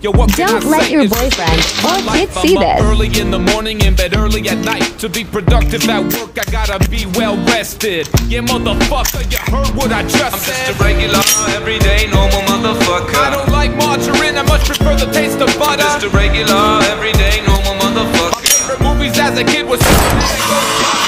Yo, what can Don't I let say? your It's boyfriend my or life. kids see I'm up this. early in the morning, in bed early at night. To be productive at work, I gotta be well rested. Yeah, motherfucker, you heard what I just I'm said. just a regular, everyday, normal motherfucker. I don't like margarine, I much prefer the taste of butter. Just a regular, everyday, normal motherfucker. My favorite movies as a kid was